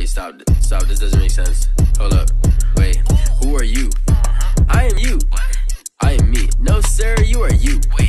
Wait, stop, this doesn't make sense. Hold up, wait, who are you? I am you. I am me. No, sir, you are you.